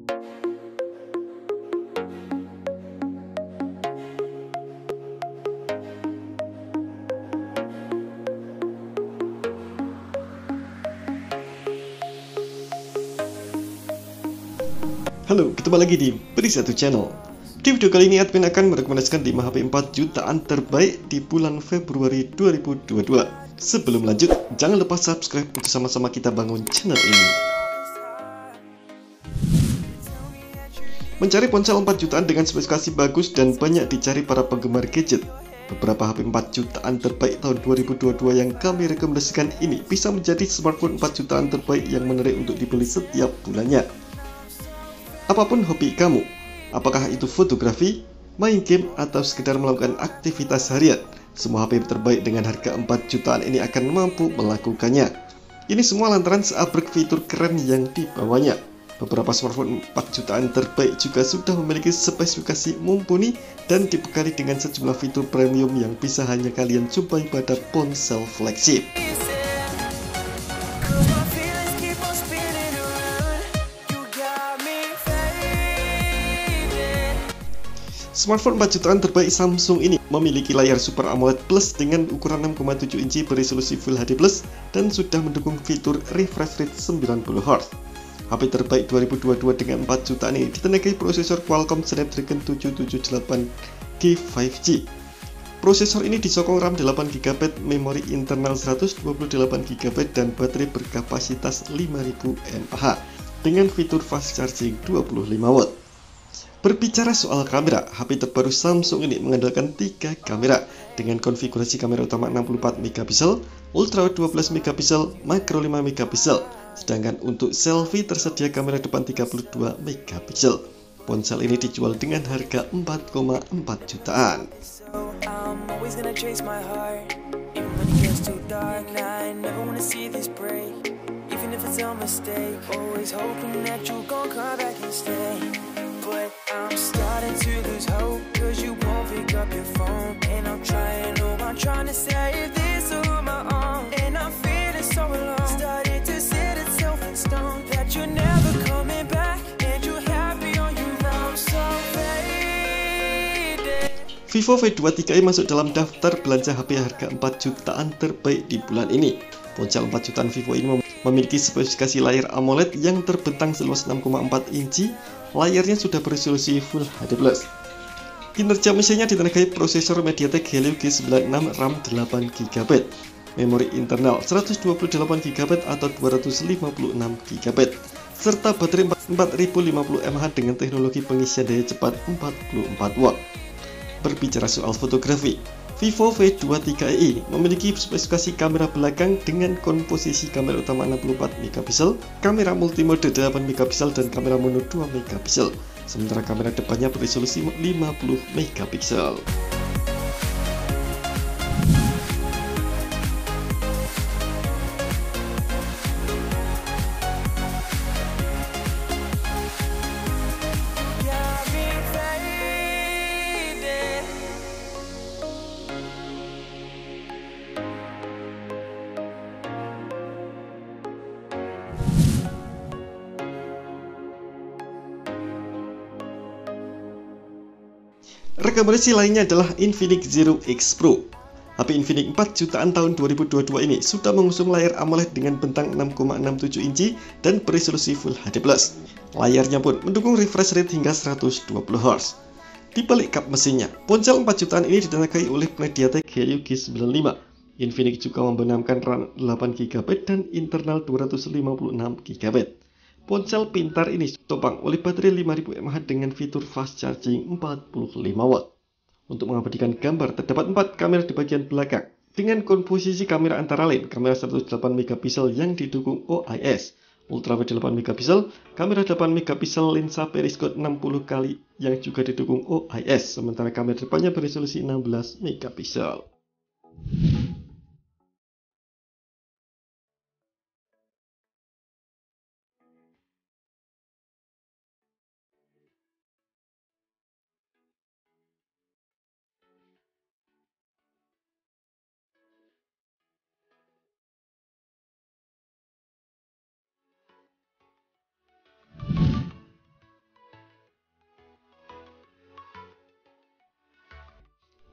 Halo, ketemu lagi di Beri1 Channel. Di video kali ini admin akan merekomendasikan 5 HP 4 jutaan terbaik di bulan Februari 2022. Sebelum lanjut, jangan lupa subscribe untuk sama-sama kita bangun channel ini. Mencari ponsel 4 jutaan dengan spesifikasi bagus dan banyak dicari para penggemar gadget. Beberapa HP 4 jutaan terbaik tahun 2022 yang kami rekomendasikan ini bisa menjadi smartphone 4 jutaan terbaik yang menarik untuk dibeli setiap bulannya. Apapun hobi kamu, apakah itu fotografi, main game, atau sekedar melakukan aktivitas harian, semua HP terbaik dengan harga 4 jutaan ini akan mampu melakukannya. Ini semua lantaran seabrek fitur keren yang dibawanya. Beberapa smartphone 4 jutaan terbaik juga sudah memiliki spesifikasi mumpuni dan dibekali dengan sejumlah fitur premium yang bisa hanya kalian jumpai pada ponsel flagship. Smartphone 4 jutaan terbaik Samsung ini memiliki layar Super AMOLED Plus dengan ukuran 6,7 inci beresolusi Full HD Plus dan sudah mendukung fitur refresh rate 90Hz. HP terbaik 2022 dengan 4 jutaan ini ditenagai prosesor Qualcomm Snapdragon 778G 5G. Prosesor ini disokong RAM 8GB, memori internal 128GB dan baterai berkapasitas 5000 mAh dengan fitur fast charging 25W. Berbicara soal kamera, HP terbaru Samsung ini mengandalkan 3 kamera dengan konfigurasi kamera utama 64MP, ultrawide 12MP, makro 5MP. Sedangkan untuk selfie tersedia kamera depan 32MP. Ponsel ini dijual dengan harga 4,4 jutaan. But I'm starting to lose hope, cause you won't pick up your phone. And I'm trying to save this on my own. And I'm feeling so alone, started to set itself in stone that you're never coming back, and you're happy on your own. So faded. Vivo V23i masuk dalam daftar belanja HP harga 4 jutaan terbaik di bulan ini. Ponsel 4 jutaan Vivo ini memiliki spesifikasi layar AMOLED yang terbentang seluas 6,4 inci. Layarnya sudah beresolusi Full HD+. Kinerja mesinnya ditenagai prosesor MediaTek Helio G96 RAM 8GB, memori internal 128GB atau 256GB, serta baterai 4050 mAh dengan teknologi pengisian daya cepat 44W. Berbicara soal fotografi, Vivo V23i memiliki spesifikasi kamera belakang dengan komposisi kamera utama 64MP, kamera multimode 8MP dan kamera mono 2MP, sementara kamera depannya beresolusi 50MP. Rekomendasi lainnya adalah Infinix Zero X Pro. HP Infinix 4 jutaan tahun 2022 ini sudah mengusung layar AMOLED dengan bentang 6,67 inci dan beresolusi Full HD+. Layarnya pun mendukung refresh rate hingga 120Hz. Di balik kap mesinnya, ponsel 4 jutaan ini ditenagai oleh MediaTek Helio G95. Infinix juga membenamkan RAM 8GB dan internal 256GB. Ponsel pintar ini ditopang oleh baterai 5000 mAh dengan fitur fast charging 45W. Untuk mengabadikan gambar, terdapat 4 kamera di bagian belakang dengan komposisi kamera antara lain kamera 108MP yang didukung OIS, ultrawide 8MP, kamera 8MP lensa periskop 60x yang juga didukung OIS, sementara kamera depannya beresolusi 16MP.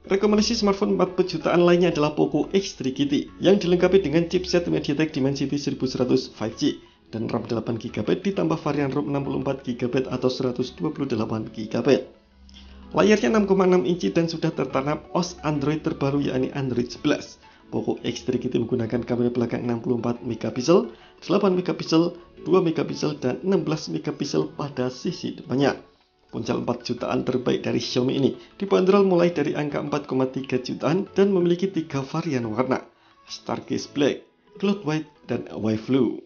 Rekomendasi smartphone 40 jutaan lainnya adalah Poco X3 GT yang dilengkapi dengan chipset MediaTek Dimensity 1100 5G dan RAM 8GB ditambah varian ROM 64GB atau 128GB. Layarnya 6,6 inci dan sudah tertanam OS Android terbaru yakni Android 11. Poco X3 GT menggunakan kamera belakang 64 megapiksel, 8 megapiksel, 2 megapiksel dan 16 megapiksel pada sisi depannya. Ponsel 4 jutaan terbaik dari Xiaomi ini dibanderol mulai dari angka 4,3 jutaan dan memiliki 3 varian warna, Stargaze Black, Cloud White, dan White Blue.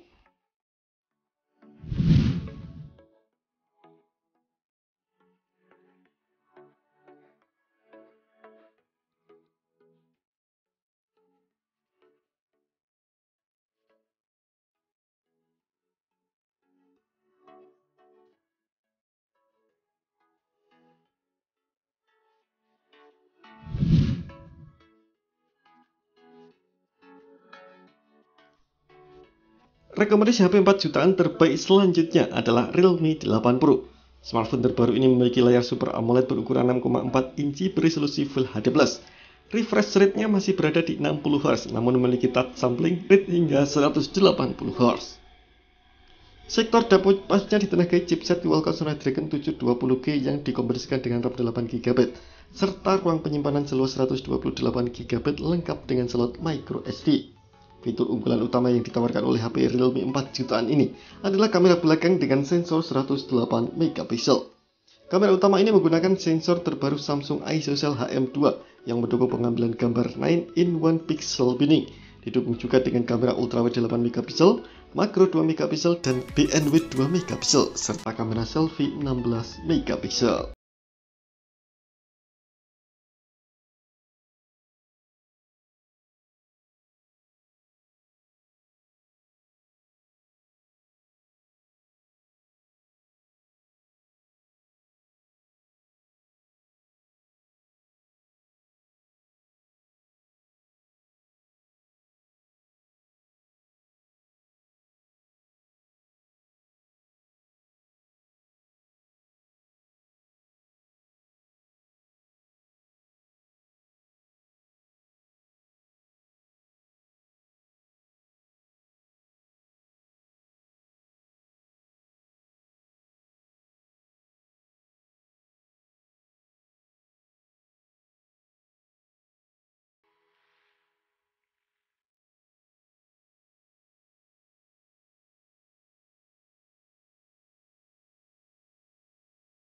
Rekomendasi HP 4 jutaan terbaik selanjutnya adalah Realme 8 Pro. Smartphone terbaru ini memiliki layar Super AMOLED berukuran 6,4 inci beresolusi Full HD+. Refresh rate-nya masih berada di 60 Hz, namun memiliki touch sampling rate hingga 180 Hz. Sektor dapurnya ditenagai chipset Qualcomm Snapdragon 720G yang dikombinasikan dengan RAM 8GB, serta ruang penyimpanan seluas 128GB lengkap dengan slot microSD. Fitur unggulan utama yang ditawarkan oleh HP Realme 4 jutaan ini adalah kamera belakang dengan sensor 108 megapiksel. Kamera utama ini menggunakan sensor terbaru Samsung ISOCELL HM2 yang mendukung pengambilan gambar 9-in-1 pixel binning. Didukung juga dengan kamera ultrawide 8 megapiksel, makro 2 megapiksel dan BNW 2 megapiksel serta kamera selfie 16 megapiksel.